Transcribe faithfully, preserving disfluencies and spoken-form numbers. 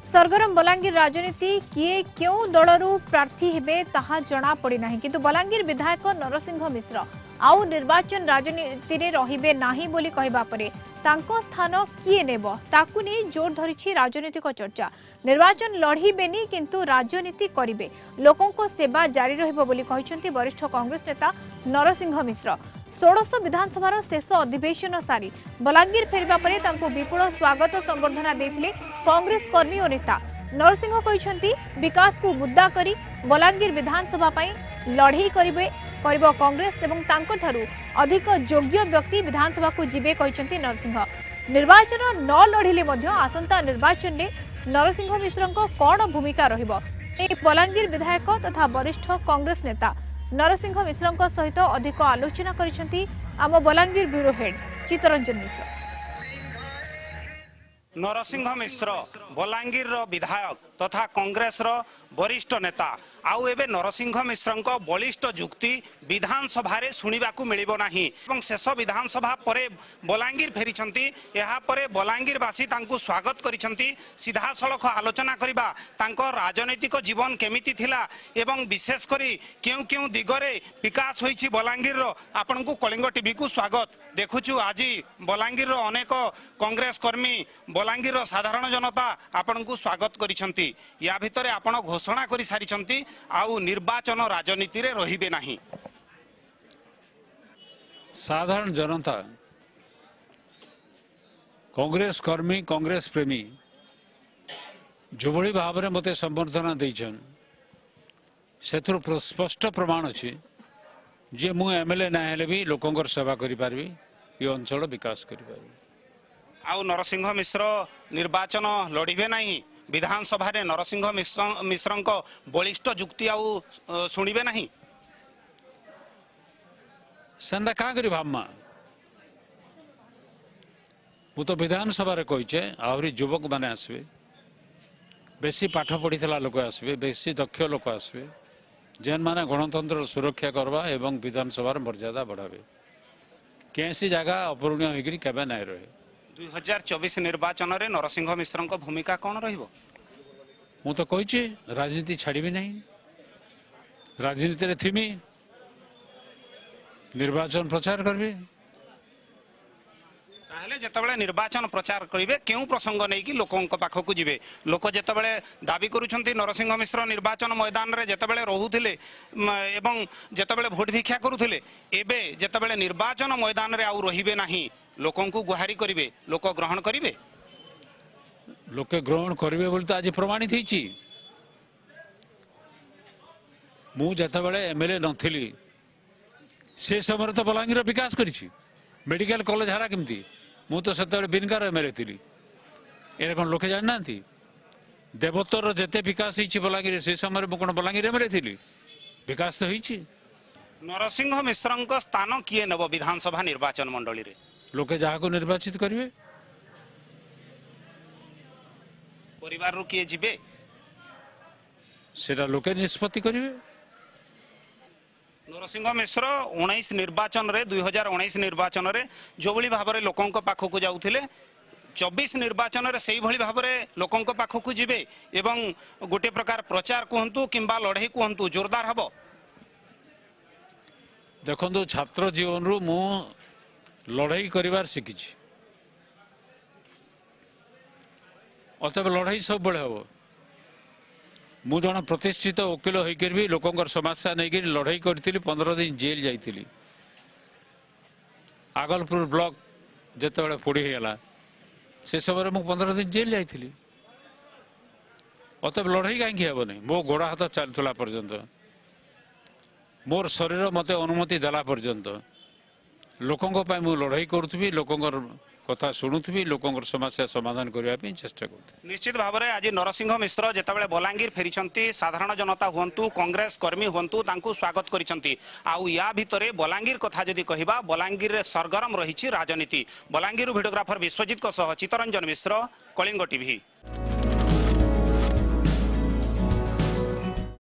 सरगरम बलांगीर राजनीति किए क्यों दलरू प्रार्थी हेबे ताहा जना पड़ी नाही किंतु बलांगीर विधायक नरसिंह मिश्र आउ निर्वाचन राजनीति रे रहिबे नाही बोली कहबा परे तांको स्थान किए नेब ताकू नै जोर धरिछि राजनीतिक चर्चा। निर्वाचन लड़ीबेनी किंतु राजनीति करिवे लोकों को सेवा जारी रहिबो बोली कहिसंती वरिष्ठ कांग्रेस नेता नरसिंह मिश्र। षोडश विधानसभा शेष अधिवेशन सारी बलांगीर फेरिबा परे तांको विपुल स्वागत संबर्धना देथिले कांग्रेस कर्मी और नेता। नरसिंह कहिसंती विकास को मुद्दा करी बलांगीर विधानसभा पई लड़ई करिवे करिबो कांग्रेस एवं तांको थारु अधिक योग्य व्यक्ति विधानसभा को जिबे कहिसंती नरसिंह। निर्वाचन न लड़िले मध्य आसंता निर्वाचन में नरसिंह मिश्रंको कोन भूमिका रहिबो ए बलांगीर विधायक तथा वरिष्ठ कांग्रेस नेता नरसिंह मिश्रंको सहित अधिक आलोचना करिसंती आम बलांगीर ब्यूरो हेड चित्तरंजन मिश्र। नरसिंह मिश्र बलांगीर विधायक तथा कांग्रेस वरिष्ठ नेता आउ एबे नरसिंह मिश्रंको बलिष्ठ जुक्ति विधानसभा रे सुनिबाकू मिलिबो नाही एवं शेष विधानसभा परे बलांगीर फेरिछंती एहा परे बलांगीरवासी तांकू स्वागत करिछंती सीधा सड़क आलोचना करिबा तांको राजनैतिक जीवन केमिति थिला एवं विशेष करी केउ केउ दिगरे विकास होईछि बलांगीर रो आपनकू कलिंग टीवी को स्वागत देखुछु। आज बलांगीर रो अनेक कांग्रेस कर्मी बलांगीर रो साधारण जनता आपनकू स्वागत करिछंती या भितरे आपण घोषणा करि सारिछंती आउ निर्वाचन राजनीति रे रहिबे नाही। साधारण जनता कांग्रेस कर्मी कांग्रेस प्रेमी जो भली भाव में मते संबर्धना देछन सेथुर स्पष्ट प्रमाण अछि जे मु एमएलए ना हेले भी लोकंकर सेवा करि पारबी ये अंचल विकास करि पारबी। आउ नरसिंह मिश्र निर्वाचन लड़िबे नाही विधानसभा रे नरसिंह मिश्र मिश्रंको बलिष्ठ जुक्ति आउ सुनिबे नाही संदा का करी भामा मु तो विधानसभा रे कहिचे आउरी युवक माने आसबे बेसी पाठ पढ़ीला लोक आसबे बेसी दक्ष लोक आसबे जेन माने गणतंत्र सुरक्षा करवा एवं विधानसभा मर्यादा बढ़ावे कैसी जगह अपूरणीय होगी केबे नाय रहे। दुई हजार चौबीस निर्वाचन रे नरसिंह मिश्रंको भूमिका कौन रहिबो मु तो कहिचे राजनीति छाड़बी नहीं राजनीति रे थिमी निर्वाचन प्रचार करबे ताहले जेतबेले निर्वाचन प्रचार करिवे केउ प्रसंग नै कि लोकंक पाखकु जिवे लोक जेतबेले दाबी करूछंती नरसिंह मिश्र निर्वाचन मैदान रे जेतबेले रहुथिले एवं जेतबेले भोट भिक्षा करूथिले एबे जेतबेले निर्वाचन मैदान रे आउ रहिबे नाही लोकंकु गुहारी करिवे लोक ग्रहण करिवे लोक ग्रहण करिवे बोल तो आज प्रमाणित होईची। मु जेतबेले एमएलए नथिली से समय तो बलांगीर विकास करिछि मेडिकल कॉलेज हारा केमती मु तो सेतबेले बिनकार एमएलए थिली एरे कोन लोके जान नांती देवोत्तर जेते विकास होईछि बलांगीर से समय मु कोन बलांगीर एमएलए थिली विकास तो होईछि। नरसिंह मिश्रंक स्थान किए नब विधानसभा निर्वाचन मंडली रे लोके जहा को निर्वाचित करिवे परिवार रो किए जिबे सेटा लोके निष्पत्ति करिवे। नरसिंह मिश्र उन्नीस निर्वाचन रे दुई हजार उन्नीस निर्वाचन रे जो भली भाव रे लोकंक पाखकु जाउथिले चौबीस निर्वाचन रे सेही भली भाव रे लोकंक पाखकु जिबे एवं गोटे प्रकार प्रचार कहंतु किंबा लड़ाई कहंतु जोरदार हबो। देखंतु छात्र जीवन रु मु लड़ाई करिवार शिखिछि अतएव लड़ाई सब बड़े हम मु जन प्रतिष्ठित वकिल होकर भी लोकंर समस्या नहीं लड़ाई करी पंद्रह दिन जेल जाइली आगलपुर ब्लॉक जिते पोड़ीगला से समय मु पंद्रह दिन जेल जाइली अतएव लड़ाई कहीं हेबनी मो गोड़ हाथ चलुला पर्यंत मोर शरीर मते अनुमति देला पर्यंत लोकों मु लड़ाई करुथि लोकों कथा शुणुथि लोकों समस्या समाधान करने चेष्टा कर। निश्चित भाव में आज नरसिंह मिश्र जितेबाला बलांगीर फेरी साधारण जनता हुंतु कांग्रेस कर्मी हुंतु तांकू स्वागत करिसंती आउ या भितरे बलांगीर कथा जदि कहिबा बलांगीर रे सरगरम रहिछि राजनीति। Balangir videographer Biswajit Chittaranjan Mishra Kalinga TV.